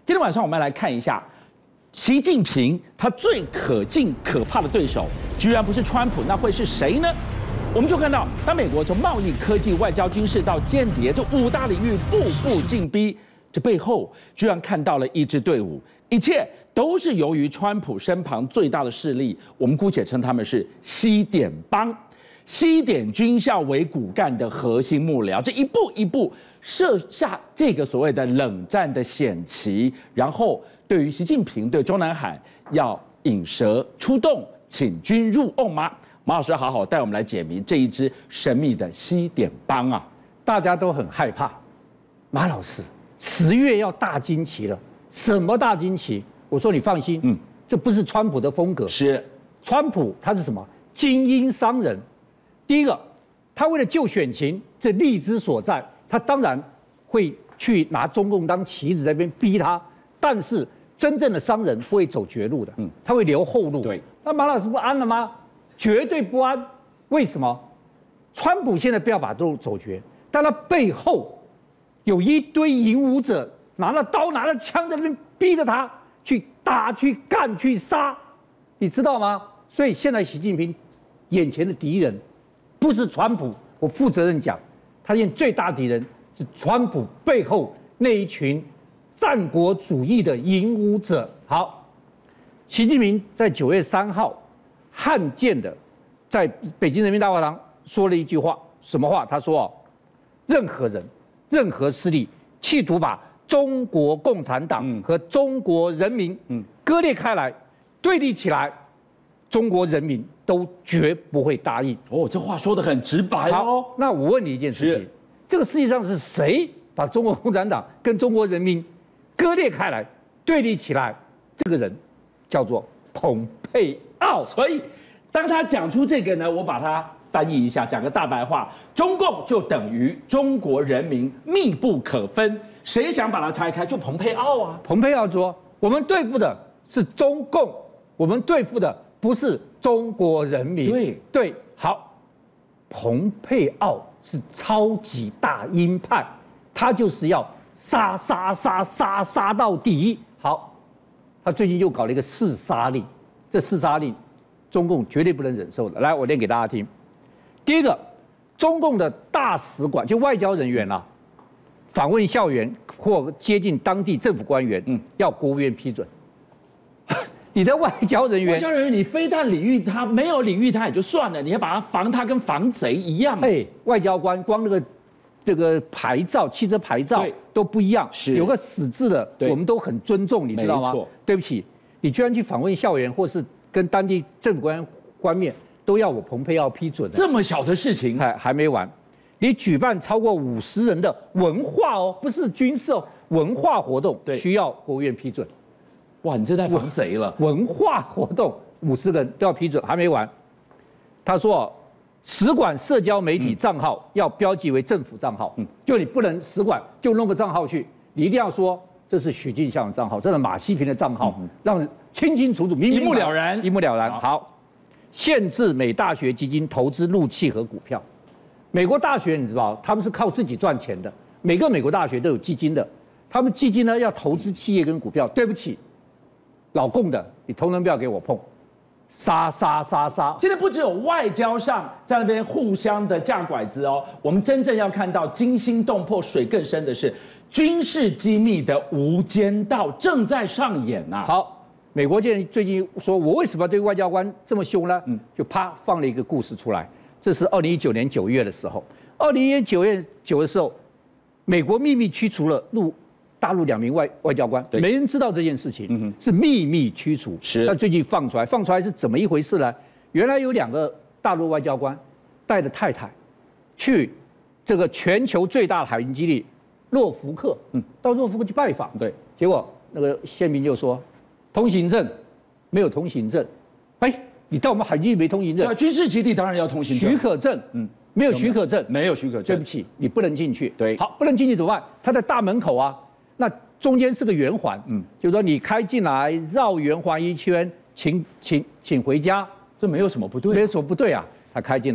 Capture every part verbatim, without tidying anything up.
今天晚上我们来看一下，习近平他最可敬可怕的对手，居然不是川普，那会是谁呢？我们就看到，当美国从贸易、科技、外交、军事到间谍这五大领域步步进逼，这背后居然看到了一支队伍，一切都是由于川普身旁最大的势力，我们姑且称他们是西点帮。西点军校为骨干的核心幕僚，这一步一步设下这个所谓的冷战的险棋，然后对于习近平对中南海要引蛇出洞、请君入瓮吗？马老师好好带我们来解谜这一支神秘的西点帮啊！ 大家都很害怕。马老师，十月要大惊奇了，什么大惊奇？我说你放心，嗯，这不是川普的风格。 是， 川普他是什么？精英商人。第一个，他为了救选情，这利之所在，他当然会去拿中共当棋子在那边逼他。但是真正的商人不会走绝路的，嗯，他会留后路。 对， 那马老师不安了吗？绝对不安。为什么？川普现在不要把路走绝，但他背后有一堆引武者，拿了刀拿了枪在那边逼着他去打、去干、去杀，你知道吗？所以现在习近平眼前的敌人不是川普，我负责任讲，他现在最大敌人是川普背后那一群战国主义的引武者。好，习近平在九月三号罕见的在北京人民大会堂说了一句话，什么话？他说：“哦，任何人、任何势力企图把中国共产党和中国人民割裂开来、对立起来，中国人民都绝不会答应。” 哦，这话说得很直白哦。 那我问你一件事情：这个世界上是谁把中国共产党跟中国人民割裂开来、对立起来？这个人叫做蓬佩奥。 所以，当他讲出这个呢，我把它翻译一下，讲个大白话：中共就等于中国人民，密不可分。谁想把它拆开，就蓬佩奥啊。 蓬佩奥说：“我们对付的是中共，我们对付的不是中国人民。” 对对，好。蓬佩奥是超级大鹰派，他就是要杀杀杀杀杀到底。好，他最近又搞了一个四杀令，这四杀令，中共绝对不能忍受的。来，我念给大家听。第一个，中共的大使馆就外交人员啊，访问校园或接近当地政府官员，嗯，要国务院批准。你的外交人员， 外交人员，你非但领域他没有领域他也就算了，你还把他防他跟防贼一样。 哎，外交官光那个这个牌照，汽车牌照都不一样， 是有个死字的，我们都很尊重，你知道吗？对不起，你居然去访问校园或是跟当地政府官官面，都要我蓬佩奥批准。 这么小的事情， 还还没完，你举办超过五十人的文化哦，不是军事哦，文化活动需要国务院批准。 哇，你这在防贼了！ 文化活动五十人都要批准，还没完。他说，使馆社交媒体账号要标记为政府账号，嗯，就你不能使馆就弄个账号去，你一定要说这是许进相的账号，这是马西平的账号，嗯、让清清楚楚、明明一目了然， 一目了然。好，限制美大学基金投资陆企和股票。美国大学你知道，他们是靠自己赚钱的，每个美国大学都有基金的，他们基金呢要投资企业跟股票。对不起。老共的，你通通不要给我碰，杀杀杀杀！ 现在不只有外交上在那边互相的架拐子哦，我们真正要看到惊心动魄、水更深的是军事机密的无间道正在上演呐、啊。 好，美国现在最近说我为什么对外交官这么凶呢？嗯，就啪放了一个故事出来，这是二零一九年九月的时候，二零一九月九的时候，美国秘密驱除了陆。大陆两名外外交官，没人知道这件事情，嗯、是秘密驱除。 是， 但最近放出来，放出来是怎么一回事呢？原来有两个大陆外交官带着太太去这个全球最大的海运基地诺福克，嗯，到诺福克去拜访。 对， 结果那个宪兵就说，通行证没有通行证，哎，你到我们海基地没通行证， 军事基地当然要通行证， 许可证，嗯。没有许可证， 没有许可证， 对不起，你不能进去。 对， 好，不能进去怎么办？他在大门口啊，那中间是个圆环，嗯，就是说你开进来绕圆环一圈，请请请回家， 这没有什么不对， 没有什么不对啊。他开进来，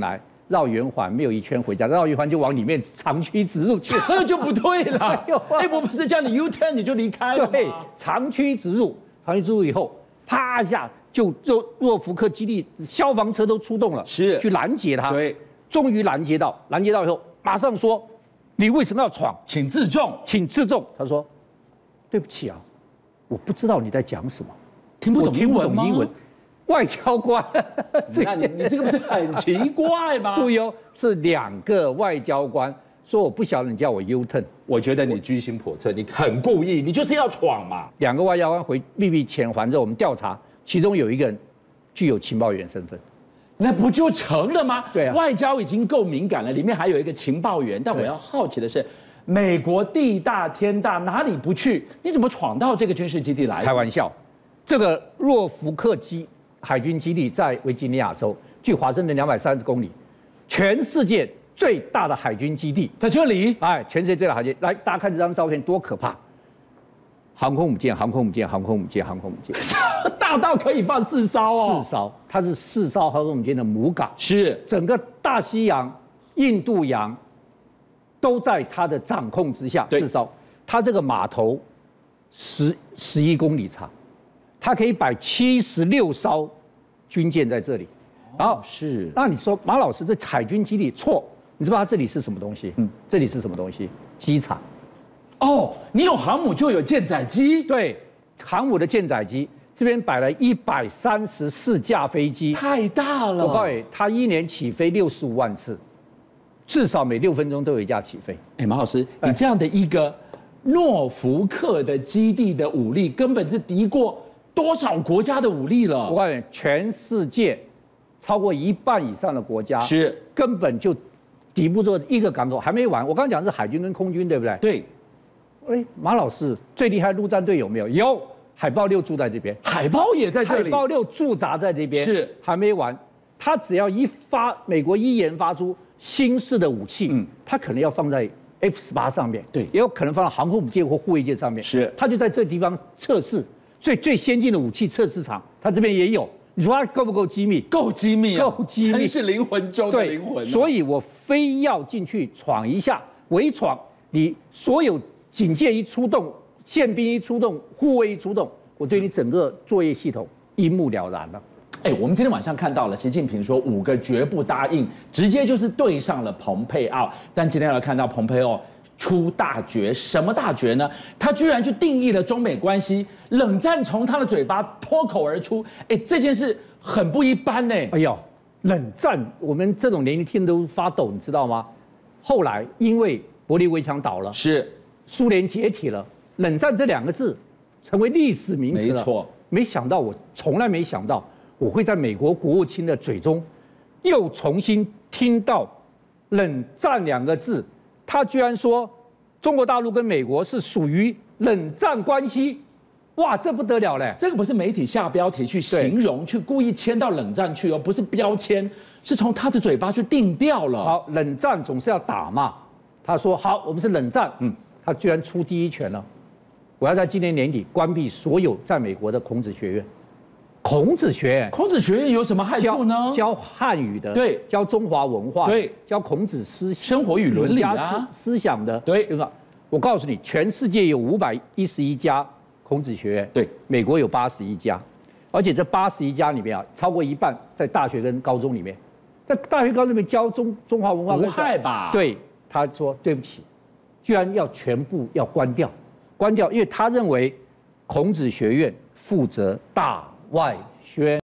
绕圆环，没有一圈回家，绕圆环就往里面长驱直入去， 这就不对了。哎，我不是叫你 U turn 你就离开了吗？ 对，长驱直入，长驱直入以后，啪一下就若若福克基地消防车都出动了， 是去拦截他。 对， 终于拦截到，拦截到以后，马上说你为什么要闯？ 请自重， 请自重。他说对不起啊，我不知道你在讲什么， 听不懂英文吗？ 英文。外交官， 那你你这个不是很奇怪吗？ 注意哦，是两个外交官说我不晓得你叫我 U turn， 我觉得你居心叵测，你很故意，你就是要闯嘛。 两个外交官回秘密遣还之后，我们调查，其中有一个人具有情报员身份， 那不就成了吗？ 对啊， 外交已经够敏感了，里面还有一个情报员。但我要好奇的是，美国地大天大，哪里不去？你怎么闯到这个军事基地来？ 开玩笑，这个若福克基海军基地在维吉尼亚州，距华盛顿两百三十公里，全世界最大的海军基地在这里。 哎，全世界最大的海军，来，大家看这张照片多可怕！航空母舰，航空母舰，航空母舰，航空母舰， 大到可以放四艘哦。 四艘，它是四艘航空母舰的母港， 是整个大西洋、印度洋都在它的掌控之下。四艘，它这个码头十十一公里长。它可以摆七十六艘军舰在这里，然后是。 那你说马老师这海军基地错？你知道它这里是什么东西？嗯，这里是什么东西？机场。 哦，你有航母就有舰载机。 对，航母的舰载机这边摆了一百三十四架飞机， 太大了。 我告诉你，它一年起飞六十五万次，至少每六分钟都有一架起飞。 哎，马老师，你这样的一个诺福克的基地的武力，根本是敌过多少国家的武力了？ 我告诉你，全世界超过一半以上的国家是根本就敌不过一个港口。还没完，我刚刚讲的是海军跟空军，对不对？ 对。 哎，马老师最厉害陆战队有没有？有，海豹六住在这边， 海豹也在这里， 海豹六驻扎在这边。 是， 还没完，他只要一发，美国一研发出新式的武器，嗯，他可能要放在 F 十八上面， 对， 也有可能放在航空母舰或护卫舰上面。 是， 他就在这地方测试。最最先进的武器测试场，它这边也有。你说它够不够机密？ 够机密啊， 够机密， 真是灵魂中的灵魂、啊。 所以我非要进去闯一下，围闯。你所有警戒一出动，宪兵一出动，护卫一出动，我对你整个作业系统一目了然了。 哎，我们今天晚上看到了习近平说五个绝不答应，直接就是对上了蓬佩奥。但今天要看到蓬佩奥出大绝，什么大绝呢？他居然去定义了中美关系，冷战从他的嘴巴脱口而出。哎，这件事很不一般呢。 哎呦，冷战，我们这种年龄听都发抖，你知道吗？后来因为柏林围墙倒了， 是苏联解体了，冷战这两个字成为历史名词了。 没错， 没想到我从来没想到我会在美国国务卿的嘴中又重新听到冷战两个字。他居然说中国大陆跟美国是属于冷战关系，哇，这不得了嘞！ 这个不是媒体下标题去形容，去故意签到冷战去哦，不是标签，是从他的嘴巴去定调了。 好，冷战总是要打嘛。他说好，我们是冷战，嗯，他居然出第一拳了。我要在今年年底关闭所有在美国的孔子学院。孔子学院， 孔子学院有什么害处呢？ 教汉语的， 对， 教中华文化， 对， 教孔子思生活与伦理啊， 思思想的， 对， 对吧？我告诉你，全世界有五百一十一家孔子学院， 对， 美国有八十一家，而且这八十一家里面啊，超过一半在大学跟高中里面，在大学高中里面教中中华文化， 无害吧？ 对，他说对不起，居然要全部要关掉，关掉，因为他认为孔子学院负责大外宣。